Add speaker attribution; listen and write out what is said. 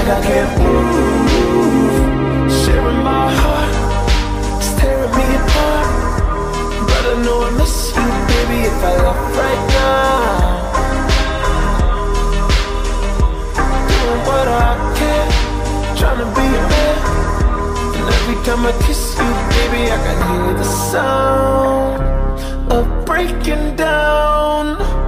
Speaker 1: I can't move. Sharing my heart, it's tearing me apart. But I know I miss you, baby, if I left right now. Doing what I can, trying to be a man. And every time I kiss you, baby, I can hear the sound of breaking down.